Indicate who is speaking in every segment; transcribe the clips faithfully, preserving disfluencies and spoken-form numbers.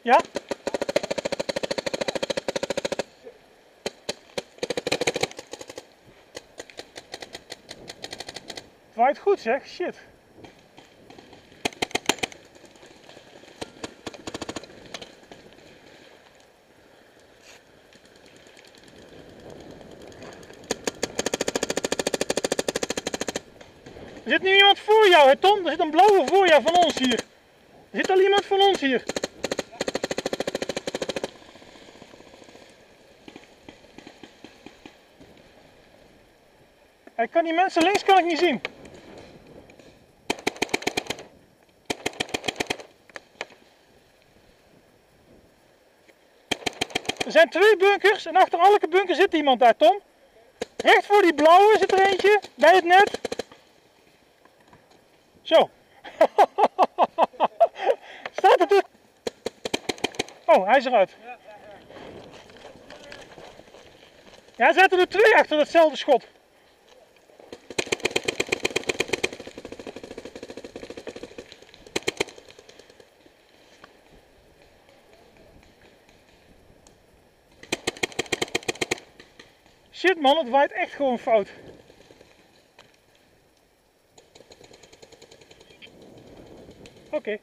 Speaker 1: Ja? Het waait goed zeg, shit. Er zit nu iemand voor jou, hè Tom? Er zit een blauwe voor jou van ons hier. Er zit al iemand van ons hier. Ik kan die mensen links kan ik niet zien. Er zijn twee bunkers en achter elke bunker zit iemand daar, Tom. Recht voor die blauwe zit er eentje, bij het net. Zo. Staat er tussen. Oh, hij is eruit. Ja, er zaten er twee achter datzelfde schot. Shit man, het waait echt gewoon fout. Oké. Okay.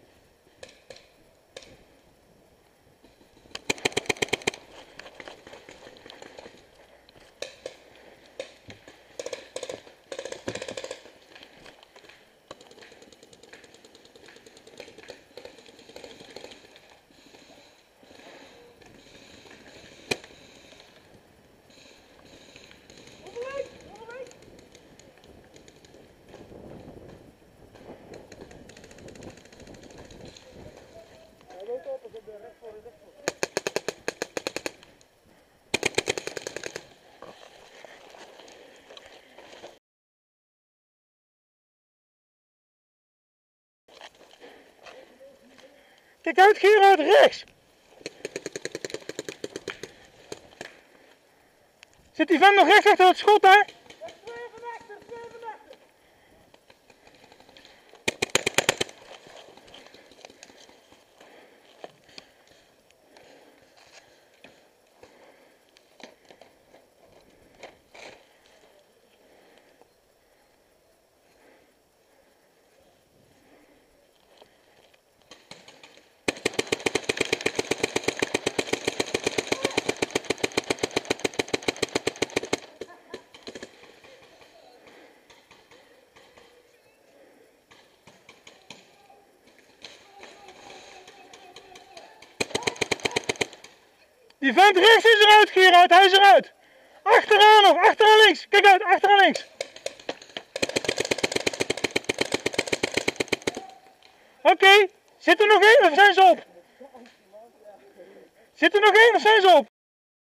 Speaker 1: Kijk uit, Gerard, rechts! Zit die vent nog rechts achter het schot daar? Die vent rechts is eruit, Gerard, hij is eruit. Achteraan nog, achteraan links. Kijk uit, achteraan links. Oké, okay. Zit er nog één of zijn ze op? Zit er nog één of zijn ze op?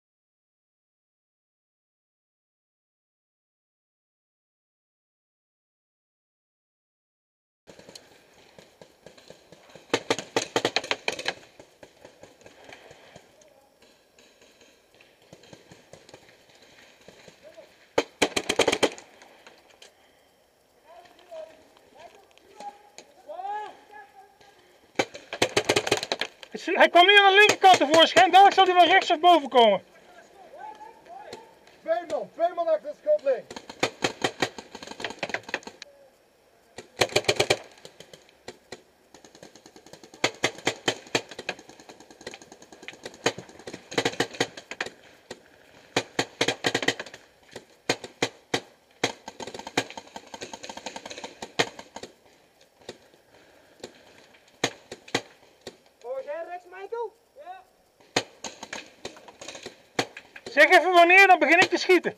Speaker 1: Hij kwam nu aan de linkerkant tevoorschijn, dadelijk zal hij wel rechts of boven komen.
Speaker 2: Twee man, twee man achter het schotling.
Speaker 1: Zeg even wanneer, dan begin ik te schieten.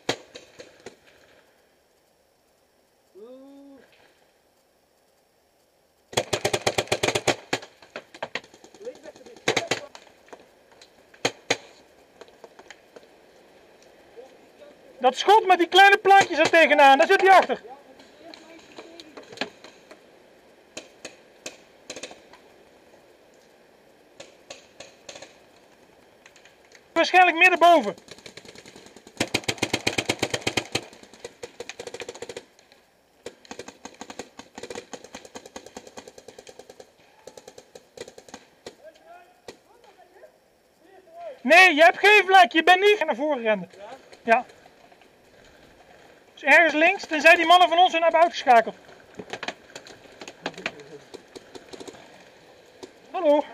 Speaker 1: Dat schot met die kleine plankjes er tegenaan, daar zit hij achter. Waarschijnlijk midden boven. Nee, je hebt geen vlek. Je bent niet naar voren rennen.
Speaker 2: Ja?
Speaker 1: Ja. Dus ergens links, tenzij die mannen van ons hun hebben uitgeschakeld. Hallo.
Speaker 2: Hallo.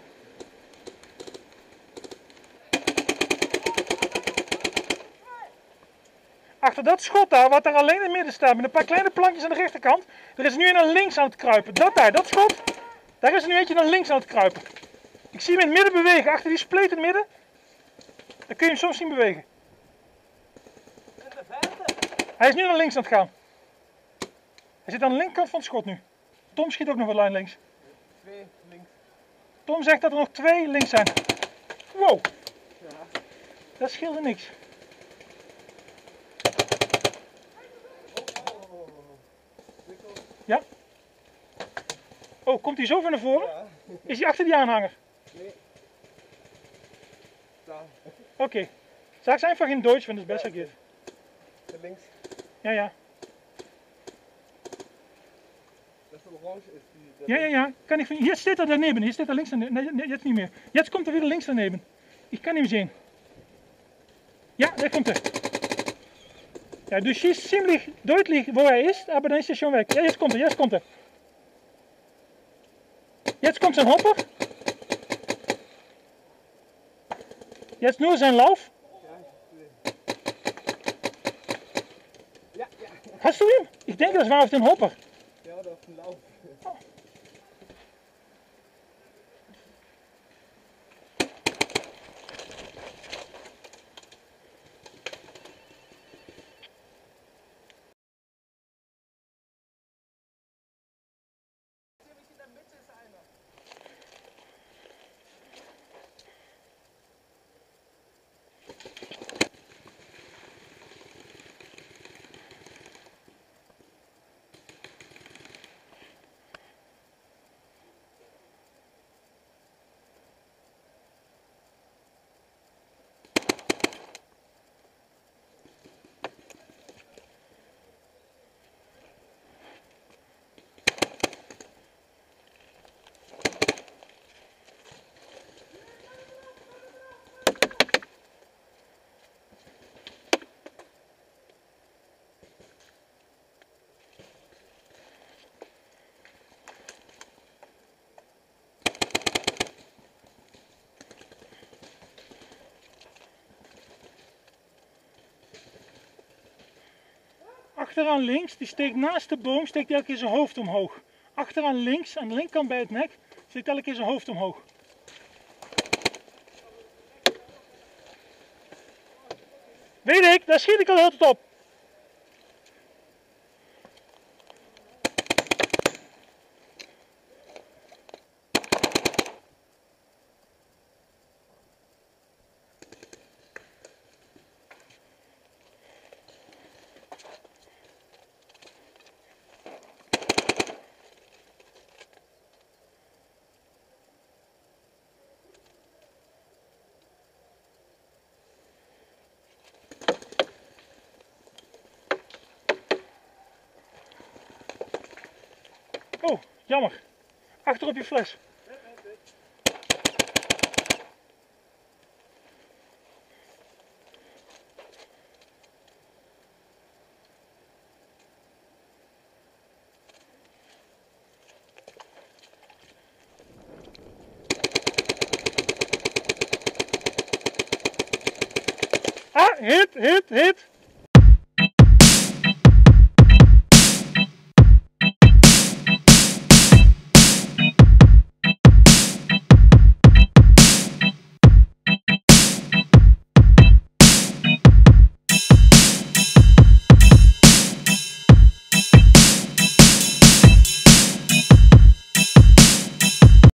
Speaker 1: Achter dat schot daar, wat daar alleen in het midden staat, met een paar kleine plankjes aan de rechterkant, er is nu een naar links aan het kruipen. Dat daar, dat schot, daar is er nu eentje naar links aan het kruipen. Ik zie hem in het midden bewegen, achter die spleet in het midden. Dan kun je hem soms zien bewegen.
Speaker 2: En de vijfde?
Speaker 1: Hij is nu naar links aan het gaan. Hij zit aan de linkerkant van het schot nu. Tom schiet ook nog wat lijn links.
Speaker 2: Twee links.
Speaker 1: Tom zegt dat er nog twee links zijn. Wow,
Speaker 2: Ja.
Speaker 1: dat scheelde niks.
Speaker 2: Oh, oh, oh. Wikkel.
Speaker 1: Ja. Oh, komt hij zo ver naar voren?
Speaker 2: Ja.
Speaker 1: Is hij achter die aanhanger?
Speaker 2: Nee. Daar.
Speaker 1: Oké. Okay. Sag einfach in Deutsch, wenn es besser geht.
Speaker 2: De links.
Speaker 1: Ja, ja.
Speaker 2: Dat is de orange is die. dat
Speaker 1: Ja, ja,
Speaker 2: links.
Speaker 1: ja. Kann ich, jetzt steht er daneben. Hier steht er links daneben. Nee, nee, jetzt nicht mehr. Jetzt kommt er wieder links daneben. Ich kann ihn sehen. Ja, der kommt er. Ja, du schießt ziemlich deutlich, wo er ist, aber dann ist er schon weg. Ja, jetzt kommt er, jetzt kommt er. Jetzt kommt sein Hopper. Jetzt nur sein Lauf.
Speaker 2: Ja, ja.
Speaker 1: Hast du ihn? Ich denke, das war auf den Hopper.
Speaker 2: Ja, dat is een lauf. In der Mitte ist einer.
Speaker 1: Achteraan links, die steekt naast de boom, steekt hij elke keer zijn hoofd omhoog. Achteraan links, aan de linkerkant bij het nek, steekt elke keer zijn hoofd omhoog. Weet ik, daar schiet ik al heel tot op. Oh, jammer. Achter op je fles. Ah, hit, hit, hit.